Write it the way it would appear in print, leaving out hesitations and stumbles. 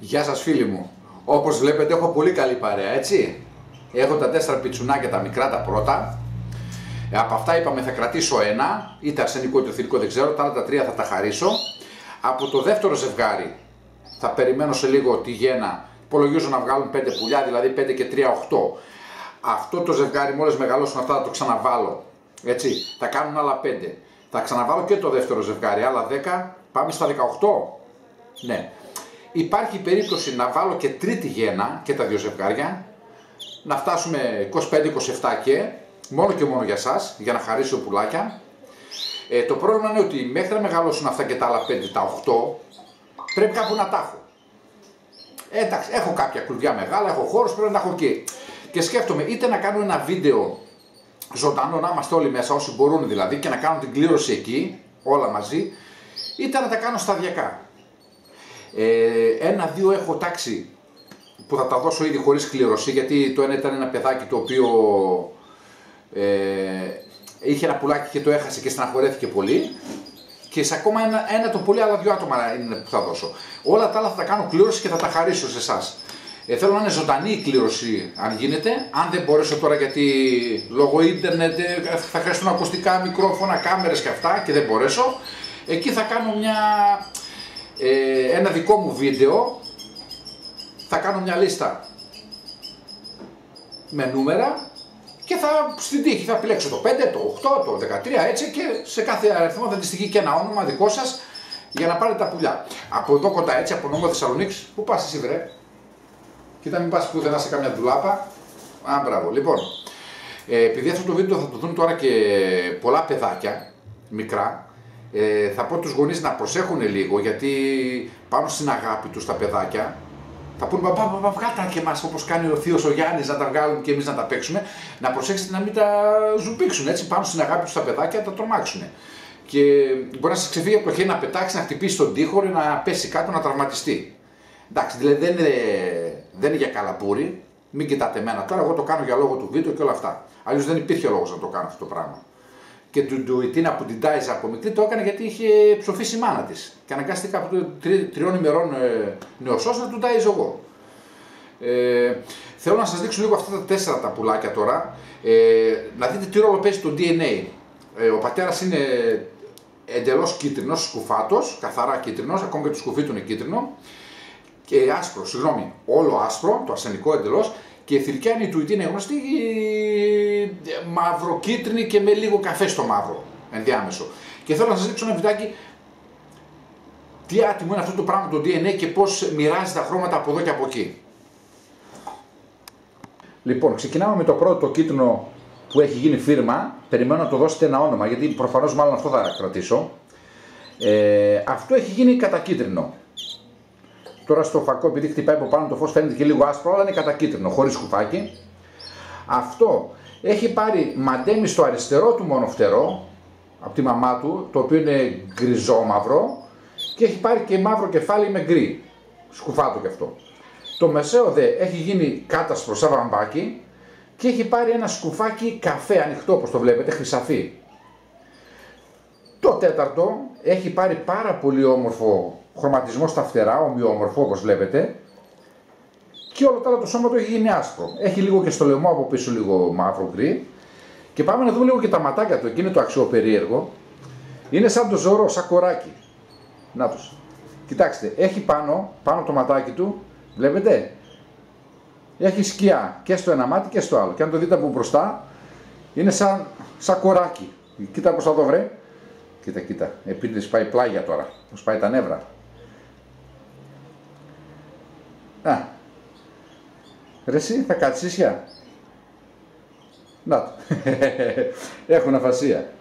Γεια σας φίλοι μου. Όπως βλέπετε έχω πολύ καλή παρέα, έτσι. Έχω τα 4 πιτσουνάκια τα μικρά τα πρώτα. Από αυτά είπαμε θα κρατήσω ένα, είτε αρσενικό είτε θηρικό δεν ξέρω, τα άλλα τα 3 θα τα χαρίσω. Από το δεύτερο ζευγάρι θα περιμένω σε λίγο τη γέννα. Υπολογίζω να βγάλουν 5 πουλιά, δηλαδή 5 και 3, 8. Αυτό το ζευγάρι μόλις μεγαλώσουν αυτά θα το ξαναβάλω. Έτσι, θα κάνουν άλλα 5. Θα ξαναβάλω και το δεύτερο ζευγάρι, άλλα 10, πάμε στα 18. Ναι. Υπάρχει περίπτωση να βάλω και τρίτη γέννα και τα 2 ζευγάρια, να φτάσουμε 25-27 και μόνο για σας, για να χαρίσω πουλάκια. Το πρόβλημα είναι ότι μέχρι να μεγαλώσουν αυτά και τα άλλα 5, τα 8, πρέπει κάπου να τα έχω. Εντάξει, έχω κάποια κλουβιά μεγάλα, έχω χώρους, πρέπει να τα έχω εκεί. Και σκέφτομαι είτε να κάνω ένα βίντεο ζωντανό, να είμαστε όλοι μέσα, όσοι μπορούν δηλαδή, και να κάνω την κλήρωση εκεί, όλα μαζί, είτε να τα κάνω σταδιακά. Ένα-δύο έχω τάξει που θα τα δώσω ήδη χωρίς κλήρωση, γιατί το ένα ήταν ένα παιδάκι το οποίο είχε ένα πουλάκι και το έχασε και στεναχωρέθηκε πολύ, και σε ακόμα ένα το πολύ, άλλα 2 άτομα είναι που θα δώσω. Όλα τα άλλα θα τα κάνω κλήρωση και θα τα χαρίσω σε εσάς. Θέλω να είναι ζωντανή η κλήρωση αν γίνεται. Αν δεν μπορέσω τώρα, γιατί λόγω ίντερνετ θα χρειαστούν ακουστικά, μικρόφωνα, κάμερες και αυτά, και δεν μπορέσω, εκεί θα κάνω ένα δικό μου βίντεο. Θα κάνω μια λίστα με νούμερα και στην τύχη θα επιλέξω το 5, το 8, το 13, έτσι, και σε κάθε αριθμό θα αντιστοιχεί και ένα όνομα δικό σας για να πάρετε τα πουλιά. Από εδώ κοντά, έτσι, από Νόμο Θεσσαλονίκης. Πού πας εσύ βρε? Κοίτα, μην πας πουθενά σε καμιά ντουλάπα. Α, μπράβο. Λοιπόν, επειδή αυτό το βίντεο θα το δουν τώρα και πολλά παιδάκια, μικρά, θα πω τους γονείς να προσέχουν λίγο, γιατί πάνω στην αγάπη τους τα παιδάκια θα πούνε μπαμπά, βγάλτε και εμάς, όπως κάνει ο θείος ο Γιάννης, να τα βγάλουν και εμείς να τα παίξουμε. Να προσέξετε να μην τα ζουπήξουν, έτσι, πάνω στην αγάπη τους τα παιδάκια, τα τρομάξουν. Και μπορεί να σας ξεφύγει από το χέρι, να πετάξει, να χτυπήσει τον τοίχο, να πέσει κάτω, να τραυματιστεί. Εντάξει, δηλαδή δεν είναι για καλαπούρι, μην κοιτάτε εμένα τώρα, εγώ το κάνω για λόγο του βίντεο και όλα αυτά. Αλλιώς δεν υπήρχε λόγος να το κάνω αυτό το πράγμα. Και η Τίνα που την τάιζα από μικρή το έκανε γιατί είχε ψοφήσει η μάνα της. Και αναγκάστηκα από 3 ημερών νεοσός να του τάιζω εγώ. Θέλω να σας δείξω λίγο αυτά τα 4 τα πουλάκια τώρα. Να δείτε τι ρόλο παίζει το DNA. Ο πατέρας είναι εντελώς κίτρινος, σκουφάτος, καθαρά κίτρινος, ακόμη και το σκουφί του είναι κίτρινο. Και άσπρο, συγγνώμη, όλο άσπρο, το αρσενικό εντελώς. Και η θηλυκιά είναι η του είναι γνωστή, μαυροκίτρινη και με λίγο καφέ στο μαύρο, ενδιάμεσο. Και θέλω να σας δείξω ένα βιντεάκι τι άτιμο είναι αυτό το πράγμα το DNA και πώς μοιράζει τα χρώματα από εδώ και από εκεί. Λοιπόν, ξεκινάμε με το πρώτο, το κίτρινο που έχει γίνει φίρμα. Περιμένω να το δώσετε ένα όνομα, γιατί προφανώς μάλλον αυτό θα κρατήσω. Αυτό έχει γίνει κατακίτρινο. Τώρα στο φακό, επειδή χτυπάει από πάνω το φως, φαίνεται και λίγο άσπρο, αλλά είναι κατακίτρινο, χωρίς σκουφάκι. Αυτό έχει πάρει μαντέμι στο αριστερό του μόνο φτερό, από τη μαμά του, το οποίο είναι γκριζόμαυρο, και έχει πάρει και μαύρο κεφάλι με γκρι, σκουφάτο κι αυτό. Το μεσαίο δε έχει γίνει κάτασπρο σαν βραμπάκι και έχει πάρει ένα σκουφάκι καφέ ανοιχτό, όπως το βλέπετε, χρυσαφί. Το τέταρτο έχει πάρει πάρα πολύ όμορφο χρωματισμό στα φτερά, ομοιόμορφο όπως βλέπετε, και όλο το άλλο το σώμα του έχει γίνει άσπρο. Έχει λίγο και στο λαιμό από πίσω λίγο μαύρο γκρι. Και πάμε να δούμε λίγο και τα ματάκια του, εκεί είναι το αξιοπερίεργο. Είναι σαν το ζώρο, σαν κοράκι. Να τους. Κοιτάξτε, έχει πάνω το ματάκι του, βλέπετε, έχει σκιά και στο ένα μάτι και στο άλλο. Και αν το δείτε από μπροστά, είναι σαν κοράκι. Κοίτα πως θα το βρε. Κοίτα, επειδή σπάει πλάγια τώρα, πως πάει τα νεύρα. Ρε εσύ, θα κάτσεις ίσια. Να το. Έχουν αφασία.